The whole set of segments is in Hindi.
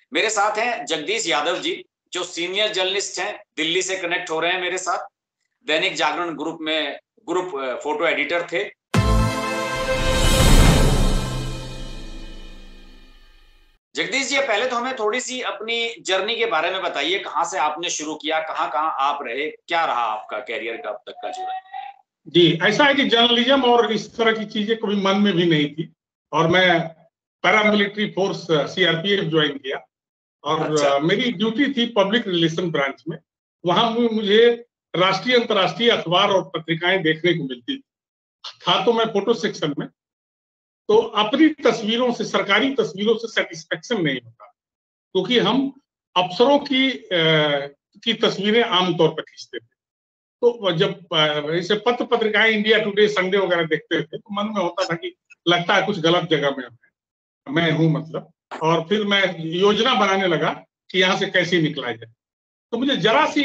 मेरे साथ हैं जगदीश यादव जी, जो सीनियर जर्नलिस्ट हैं, दिल्ली से कनेक्ट हो रहे हैं मेरे साथ। Dainik Jagran group photo editor थे। जगदीश जी, पहले तो हमें थोड़ी सी अपनी जर्नी के बारे में बताइए। कहाँ से आपने शुरू किया, कहाँ कहाँ आप रहे, क्या रहा आपका कैरियर का अब तक का जो है? जी, ऐसा है कि जर्नलिज्म और इस तरह की चीजें कभी मन में भी नहीं थी, और मैं पैरामिलिट्री फोर्स सीआरपीएफ ज्वाइन किया, और अच्छा। मेरी ड्यूटी थी पब्लिक रिलेशन ब्रांच में। वहां मुझे राष्ट्रीय अंतर्राष्ट्रीय अखबार और पत्रिकाएं देखने को मिलती थी। था तो मैं फोटो सेक्शन में, तो अपनी तस्वीरों से, सरकारी तस्वीरों से सेटिस्फेक्शन नहीं होता, क्योंकि हम अफसरों की तस्वीरें आमतौर पर खींचते थे। तो जब ऐसे पत्र पत्रिकाएं इंडिया टुडे, संडे वगैरह देखते थे, तो मन में होता था कि लगता है कुछ गलत जगह में मैं हूं मतलब। और फिर मैं योजना बनाने लगा कि यहाँ से कैसे निकला जाए। तो मुझे जरा सी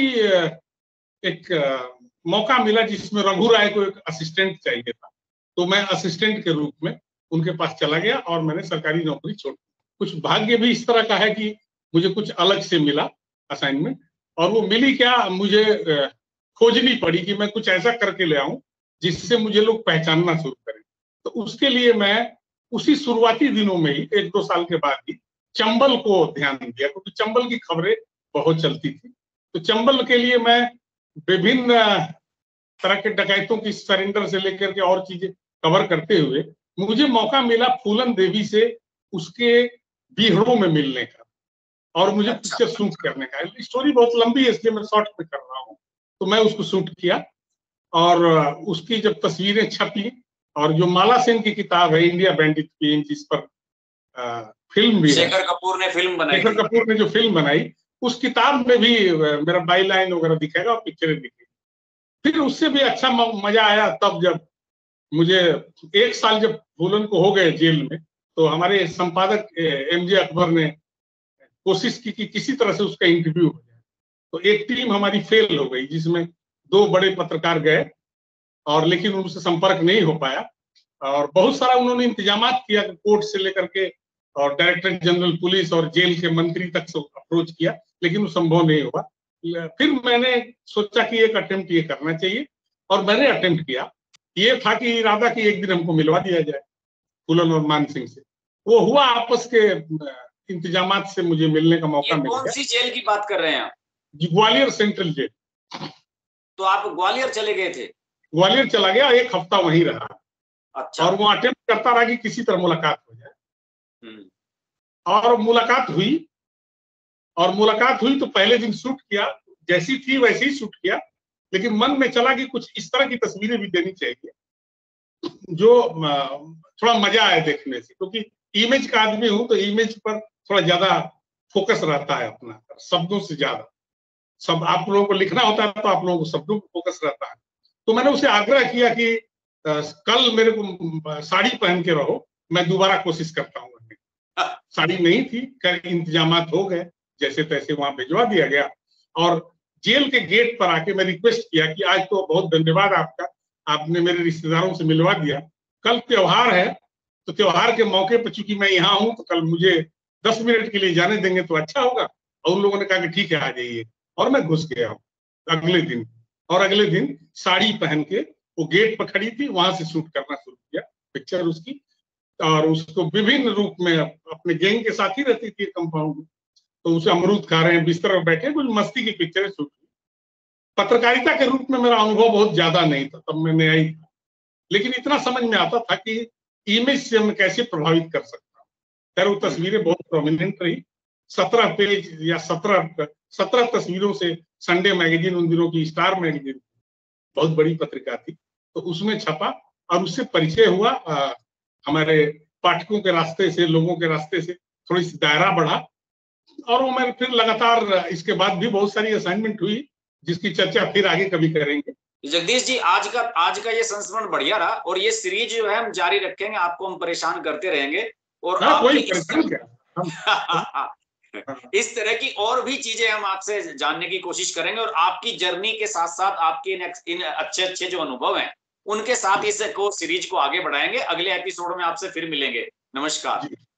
एक मौका मिला जिसमें रघु राय को एक असिस्टेंट चाहिए था, तो मैं असिस्टेंट के रूप में उनके पास चला गया और मैंने सरकारी नौकरी छोड़ दी। कुछ भाग्य भी इस तरह का है कि मुझे कुछ अलग से मिला असाइनमेंट, और वो मिली क्या, मुझे खोजनी पड़ी कि मैं कुछ ऐसा करके ले आऊं जिससे मुझे लोग पहचानना शुरू करें। तो उसके लिए मैं उसी शुरुआती दिनों में ही, 1-2 साल के बाद ही, चंबल को ध्यान दिया, क्योंकि चंबल की खबरें बहुत चलती थी। तो चंबल के लिए मैं विभिन्न तरह के डकैतों की सरेंडर से लेकर के और चीजें कवर करते हुए मुझे मौका मिला फूलन देवी से उसके बीहड़ों में मिलने का, और मुझे पिक्चर शूट करने का। स्टोरी बहुत लंबी है, इसलिए मैं शॉर्ट में कर रहा हूँ। तो मैं उसको शूट किया, और उसकी जब तस्वीरें छपी, और जो माला सेन की किताब है इंडिया बैंडिट की, जिस पर फिल्म भी है, शेखर कपूर ने फिल्म बनाई, शेखर कपूर ने जो फिल्म बनाई, उस किताब में भी मेरा बाईलाइन वगैरह दिखेगा और पिक्चरें दिखेगी। फिर उससे भी अच्छा मजा आया तब जब मुझे 1 साल जब फूलन को हो गए जेल में, तो हमारे संपादक एमजे अकबर ने कोशिश की कि किसी तरह से उसका इंटरव्यू हो जाए। तो एक टीम हमारी फेल हो गई, जिसमें 2 बड़े पत्रकार गए, और लेकिन उनसे संपर्क नहीं हो पाया। और बहुत सारा उन्होंने इंतजाम किया, कोर्ट से लेकर के और डायरेक्टर जनरल पुलिस और जेल के मंत्री तक से अप्रोच किया, लेकिन वो संभव नहीं हुआ। फिर मैंने सोचा कि एक अटेम्प्ट ये करना चाहिए, और मैंने अटेम्प्ट किया। ये था कि इरादा कि एक दिन हमको मिलवा दिया जाए फूलन और मान सिंह से। वो हुआ, आपस के इंतजामात से मुझे मिलने का मौका मिल गया। कौन सी जेल की बात कर रहे हैं आप? Gwalior central jail. तो आप ग्वालियर चले गए थे? ग्वालियर चला गया, 1 हफ्ता वहीं रहा। अच्छा। और वो अटेम्प्ट करता रहा कि किसी तरह मुलाकात हो जाए। और मुलाकात हुई, तो पहले दिन शूट किया, जैसी थी वैसे ही शूट किया, लेकिन मन में चला कि कुछ इस तरह की तस्वीरें भी देनी चाहिए जो थोड़ा मजा आए देखने से, क्योंकि इमेज का आदमी हूं, तो इमेज पर थोड़ा ज्यादा फोकस रहता है अपना, शब्दों से ज्यादा। सब आप लोगों को लिखना होता है, तो आप लोगों को शब्दों पर फोकस रहता है। तो मैंने उसे आग्रह किया कि कल मेरे को साड़ी पहन के रहो, मैं दोबारा कोशिश करता हूँ। साड़ी नहीं थी, कर इंतजामात हो गए, जैसे तैसे वहां भिजवा दिया गया। और जेल के गेट पर आके मैं रिक्वेस्ट किया कि आज तो बहुत धन्यवाद आपका, आपने मेरे रिश्तेदारों से मिलवा दिया, कल त्योहार है, तो त्योहार के मौके पर चूंकि मैं यहाँ हूँ, तो कल मुझे 10 मिनट के लिए जाने देंगे तो अच्छा होगा। और उन लोगों ने कहा कि ठीक है, आ जाइए। और मैं घुस गया हूँ अगले दिन, और अगले दिन साड़ी पहन के वो गेट पर खड़ी थी, वहां से शूट करना शुरू किया पिक्चर उसकी। और उसको विभिन्न रूप में अपने गैंग के साथ ही रहती थी कंपाउंड में, तो उसे अमरूद खा रहे हैं, बिस्तर पर बैठे, कुछ मस्ती की पिक्चरें शूट की। पत्रकारिता के रूप में मेरा अनुभव बहुत ज्यादा नहीं था, तब मैं नया ही था, लेकिन इतना समझ में आता था कि इमेज से मैं कैसे प्रभावित कर सकता हूँ। खैर वो तस्वीरें बहुत प्रोमिनेंट रही, 17 पेज या 17 तस्वीरों से संडे मैगजीन, उन दिनों की स्टार मैगजीन, बहुत बड़ी पत्रिका थी, तो उसमें छपा, और उससे परिचय हुआ हमारे पाठकों के रास्ते से, लोगों के रास्ते से थोड़ी सी दायरा बढ़ा। और वो मैं फिर लगातार इसके बाद भी बहुत सारी असाइनमेंट हुई, जिसकी चर्चा फिर आगे कभी करेंगे। जगदीश जी, आज का ये संस्मरण बढ़िया रहा, और ये सीरीज जो है हम जारी रखेंगे, आपको हम परेशान करते रहेंगे। और कोई इस तरह की और भी चीजें हम आपसे जानने की कोशिश करेंगे, और आपकी जर्नी के साथ साथ आपके इन अच्छे अच्छे जो अनुभव हैं उनके साथ इस सीरीज को आगे बढ़ाएंगे। अगले एपिसोड में आपसे फिर मिलेंगे। नमस्कार।